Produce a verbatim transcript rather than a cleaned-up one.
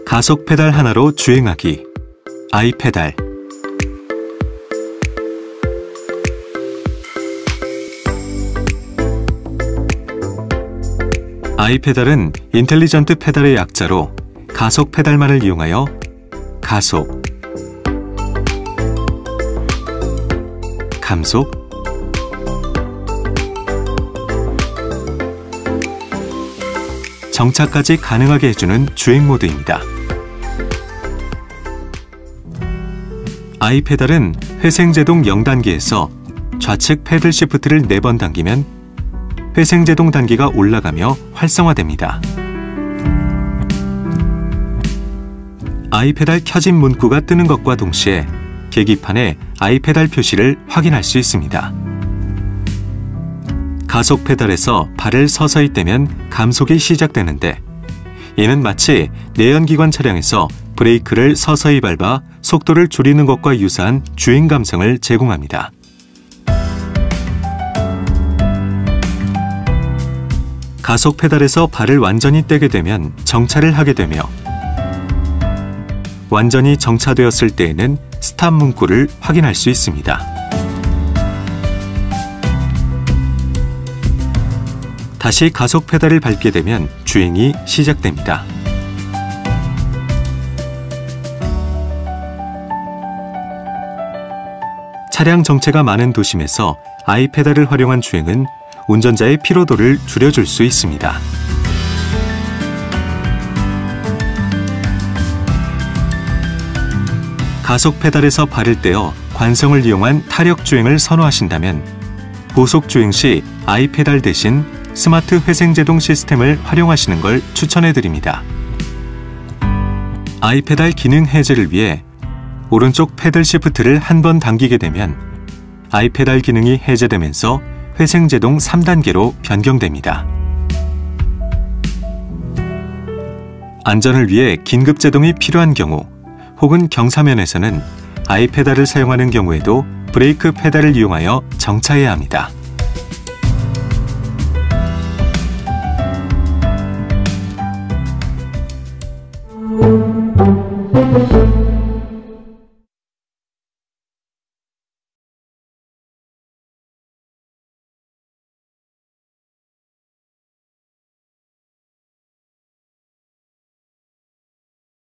가속 페달 하나로 주행하기. 아이페달. 아이페달은 인텔리전트 페달의 약자로 가속 페달만을 이용하여 가속, 감속, 정차까지 가능하게 해주는 주행 모드입니다. 아이페달은 회생제동 영 단계에서 좌측 패들 시프트를 네 번 당기면 회생제동 단계가 올라가며 활성화됩니다. 아이페달 켜진 문구가 뜨는 것과 동시에 계기판에 아이페달 표시를 확인할 수 있습니다. 가속 페달에서 발을 서서히 떼면 감속이 시작되는데, 이는 마치 내연기관 차량에서 브레이크를 서서히 밟아 속도를 줄이는 것과 유사한 주행 감성을 제공합니다. 가속 페달에서 발을 완전히 떼게 되면 정차를 하게 되며, 완전히 정차되었을 때에는 스탑 문구를 확인할 수 있습니다. 다시 가속 페달을 밟게 되면 주행이 시작됩니다. 차량 정체가 많은 도심에서 아이페달을 활용한 주행은 운전자의 피로도를 줄여줄 수 있습니다. 가속 페달에서 발을 떼어 관성을 이용한 타력 주행을 선호하신다면 고속 주행 시 아이페달 대신 스마트 회생제동 시스템을 활용하시는 걸 추천해드립니다. 아이페달 기능 해제를 위해 오른쪽 패들 시프트를 한 번 당기게 되면 아이페달 기능이 해제되면서 회생제동 삼 단계로 변경됩니다. 안전을 위해 긴급제동이 필요한 경우 혹은 경사면에서는 아이페달을 사용하는 경우에도 브레이크 페달을 이용하여 정차해야 합니다.